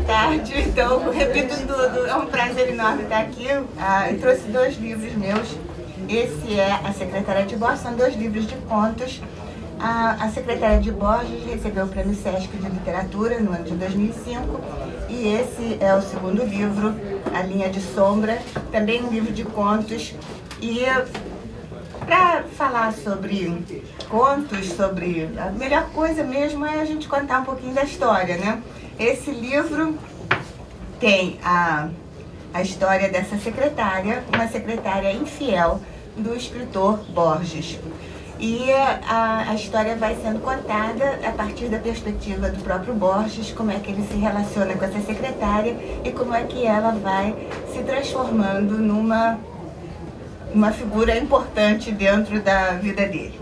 tarde. Então, repito tudo, é um prazer enorme estar aqui. Eu trouxe 2 livros meus. Esse é A Secretária de Borges, são 2 livros de contos. A Secretária de Borges recebeu o Prêmio Sesc de Literatura no ano de 2005. E esse é o segundo livro, A Linha de Sombra, também um livro de contos. E para falar sobre contos, sobre a melhor coisa mesmo é a gente contar um pouquinho da história, né? Esse livro tem a história dessa secretária, uma secretária infiel do escritor Borges. E a história vai sendo contada a partir da perspectiva do próprio Borges, como é que ele se relaciona com essa secretária e como é que ela vai se transformando numa figura importante dentro da vida dele.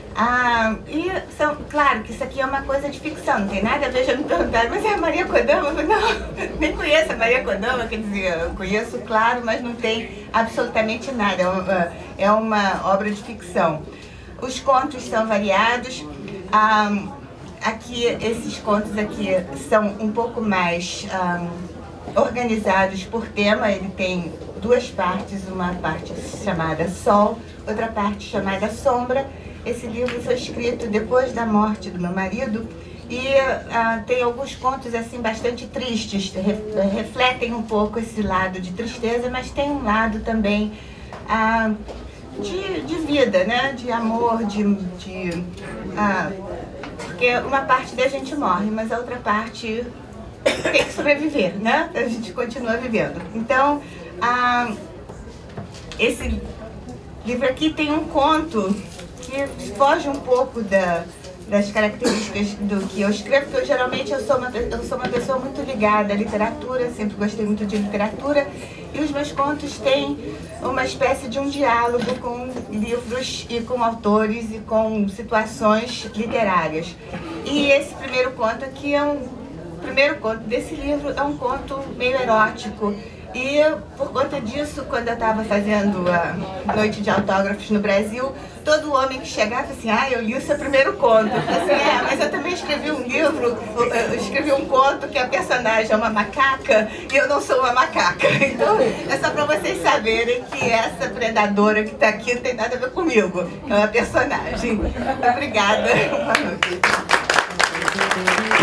Claro que isso aqui é uma coisa de ficção, não tem nada a ver, já me perguntaram, mas é a Maria Kodama? Eu falei, não, nem conheço a Maria Kodama, quer dizer, eu conheço, claro, mas não tem absolutamente nada, é uma obra de ficção. Os contos são variados, aqui, esses contos aqui são um pouco mais organizados por tema. Ele tem 2 partes, uma parte chamada Sol, outra parte chamada Sombra. Esse livro foi escrito depois da morte do meu marido e tem alguns contos assim bastante tristes, refletem um pouco esse lado de tristeza, mas tem um lado também de vida, né? De amor, porque uma parte da gente morre, mas a outra parte tem que sobreviver, né? A gente continua vivendo. Então, esse livro aqui tem um conto que foge um pouco das características do que eu escrevo, porque geralmente eu sou uma pessoa muito ligada à literatura, sempre gostei muito de literatura, e os meus contos têm uma espécie de um diálogo com livros e com autores e com situações literárias. E esse primeiro conto aqui o primeiro conto desse livro é um conto meio erótico. E por conta disso, quando eu estava fazendo a noite de autógrafos no Brasil, todo homem que chegava assim, eu li o seu primeiro conto. Eu falei assim, mas eu também escrevi um livro, eu escrevi um conto que a personagem é uma macaca e eu não sou uma macaca. Então é só para vocês saberem que essa predadora que está aqui não tem nada a ver comigo, é uma personagem. Obrigada. Boa noite.